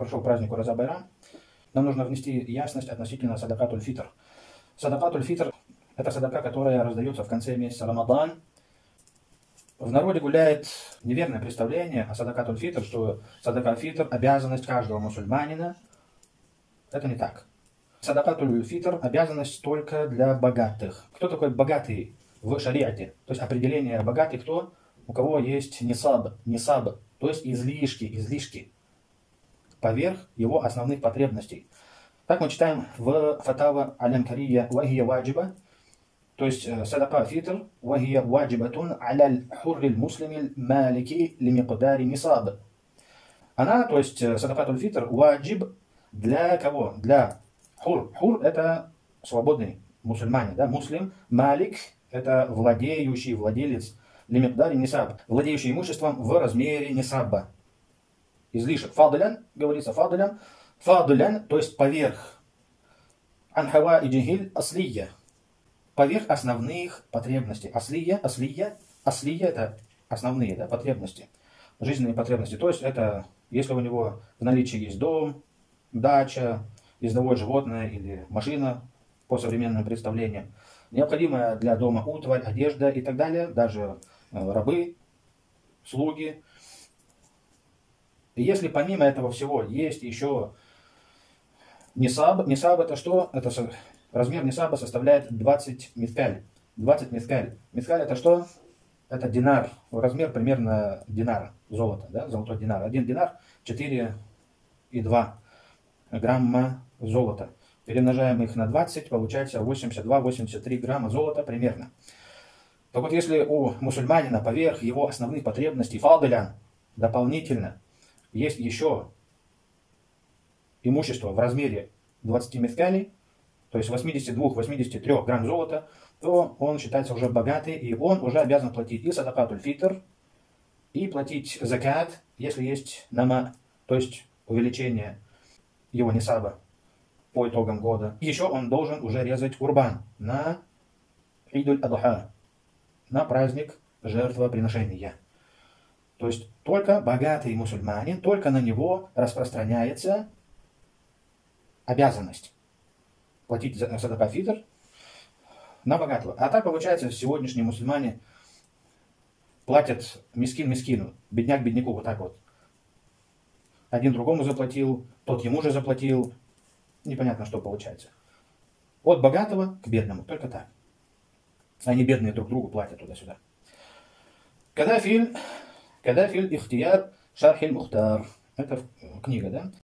прошел праздник Ураза Байрам, нам нужно внести ясность относительно садакатуль фитр. Садакатуль фитр – это садака, которая раздается в конце месяца Рамадан. В народе гуляет неверное представление о садакатуль фитр, что садака фитр – обязанность каждого мусульманина. Это не так. Садакатуль фитр – обязанность только для богатых. Кто такой богатый в шариате? То есть определение богатый кто? У кого есть нисаб, то есть излишки, поверх его основных потребностей. Так мы читаем в фатава аль-Анкария вахия ваджиба, то есть садака фитр вахия ваджибатун аляль хурриль муслимиль малики лимикудари нисаб. Она, то есть садакатуль фитр, ваджиб для кого? Для хур. Хур – это свободный мусульманин, да? Муслим. Малик – это владеющий, владелец. Лимикудари нисаб, владеющий имуществом в размере нисаба. Излишек. Фадлян, говорится фадлян. Фадлян, то есть поверх. Анхава и джихиль аслия. Поверх основных потребностей. Аслия это основные, да, потребности. Жизненные потребности. То есть это, если у него в наличии есть дом, дача, ездовое животное или машина, по современным представлениям, необходимая для дома утварь, одежда и так далее, даже рабы, слуги. И если помимо этого всего есть еще нисаб это что? Это размер нисаба составляет 20 мискаль. 20 мискаль. Мискаль это что? Это динар. Размер примерно динара золота, да? Золотой динар. 1 динар 4,2 грамма золота. Перемножаем их на 20, получается 82-83 грамма золота примерно. Так вот, если у мусульманина поверх его основных потребностей фадлян дополнительно есть еще имущество в размере 20 мискалей, то есть 82-83 грамм золота, то он считается уже богатый, и он уже обязан платить и садакатуль фитр, и платить закат, если есть нама, то есть увеличение его нисаба по итогам года. И еще он должен уже резать курбан на Идуль Адха, на праздник жертвоприношения. То есть только богатый мусульманин, только на него распространяется обязанность платить за садака фитр на богатого. А так получается, сегодняшние мусульмане платят мискину, бедняк бедняку, вот так вот. Один другому заплатил, тот ему же заплатил. Непонятно, что получается. От богатого к бедному, только так. Они бедные друг другу платят туда-сюда. Кадафиль ихтияр шархиль мухтар. Это книга, да?